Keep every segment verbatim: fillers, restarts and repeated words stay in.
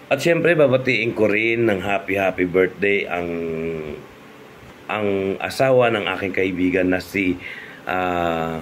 At syempre, babatiin ko rin ng happy happy birthday ang ang asawa ng aking kaibigan na si ah,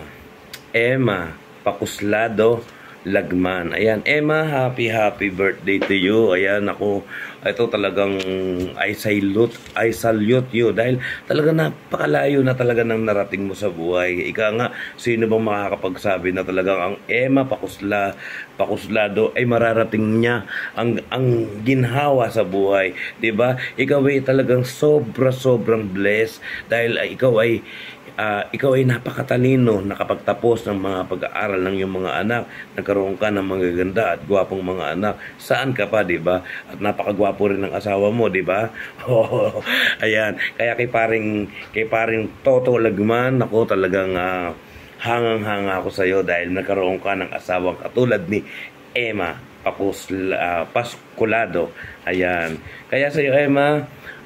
Emma Pakuslado Lagman. Ayan, Emma, happy happy birthday to you. Ayan, ako, ito talagang I salute, I salute you dahil talaga napakalayo na talaga ng narating mo sa buhay. Ika nga, sino bang makakapagsabi na talagang ang Emma Pakusla, Pakuslado ay mararating niya ang ang ginhawa sa buhay, 'di ba? Ikaw ay talagang sobra-sobrang blessed dahil uh, ikaw ay uh, ikaw ay napakatalino, nakapagtapos ng mga pag-aaral ng iyong mga anak, nagkaroon ka ng mga ganda at gwapong mga anak. Saan ka pa, 'di ba? At napakagwapo rin ng asawa mo, 'di ba? Oh, ayan. Kaya kay paring kay paring Toto Lagman, ako talagang uh, hangang-hanga ako sa iyo dahil nagkaroon ka ng asawang katulad ni Emma Pakusla, uh, Pasculado. Ayan. Kaya sa iyo, Emma,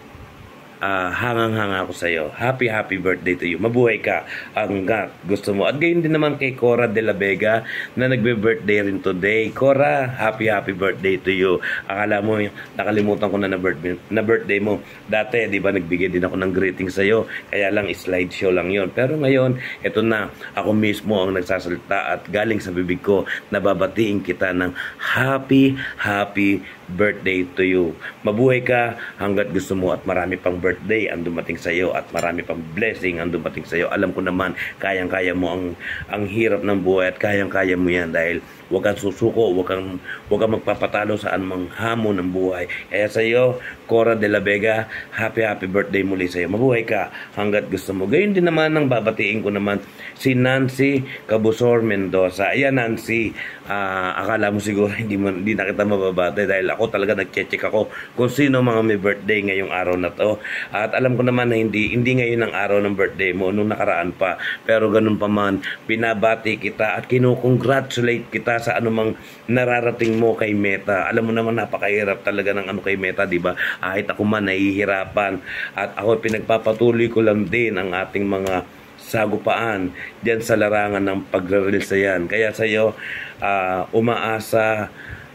uh, hangang-hanga ako sa iyo. Happy, happy birthday to you. Mabuhay ka hanggat gusto mo. At gayon din naman kay Cora de la Vega na nagbe-birthday rin today. Cora, happy, happy birthday to you. Akala mo, nakalimutan ko na na birthday, na birthday mo. Dati, di ba, nagbigay din ako ng greeting sa iyo. Kaya lang, slideshow lang yon. Pero ngayon, ito na, ako mismo ang nagsasalita at galing sa bibig ko, nababatiin kita ng happy, happy birthday to you. Mabuhay ka hanggat gusto mo at marami pang birthday ang dumating sa iyo at marami pang blessing ang dumating sa iyo. Alam ko naman, kayang-kaya mo ang ang hirap ng buhay at kayang-kaya mo yan dahil huwag kang susuko, huwag kang, huwag kang magpapatalo sa anumang hamon ng buhay. Kaya sa iyo, Cora de la Vega, happy happy birthday muli sa iyo. Mabuhay ka hanggat gusto mo. Gayon din naman ang babatiin ko naman si Nancy Cabusor Mendoza. Ayan, Nancy, uh, akala mo siguro hindi, mo, hindi na kita mababate dahil ako talaga nag-check ako kung sino mga may birthday ngayong araw na to. At alam ko naman na hindi, hindi ngayon ang araw ng birthday mo, nung nakaraan pa. Pero ganun pa man, binabati kita at kinukongratulate kita sa anumang nararating mo kay Meta. Alam mo naman, napakahirap talaga ng ano kay Meta, di ba? Kahit ako man nahihirapan at ako pinagpapatuloy ko lang din ang ating mga sagupaan diyan sa larangan ng pagre-reels yan. Kaya sa iyo, uh, umaasa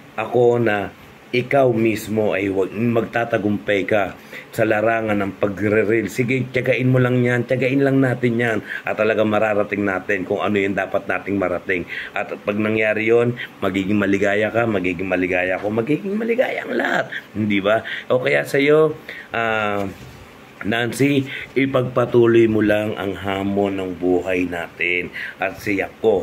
ako na ikaw mismo ay magtatagumpay ka sa larangan ng pagre-reel. Sige, tiyagain mo lang yan, tiyagain lang natin yan at talagang mararating natin kung ano yung dapat nating marating. At pag nangyari yon, magiging maligaya ka, magiging maligaya ako, magiging maligaya ang lahat. Hindi ba? O kaya sa iyo, ah... Uh, Nancy, ipagpatuloy mo lang ang hamon ng buhay natin at siya ko.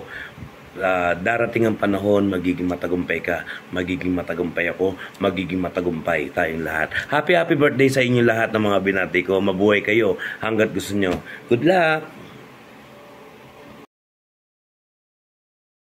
Uh, darating ang panahon, magiging matagumpay ka, magiging matagumpay ako, magiging matagumpay tayong lahat. Happy happy birthday sa inyo lahat ng mga binati ko. Mabuhay kayo hanggat gusto nyo. Good luck!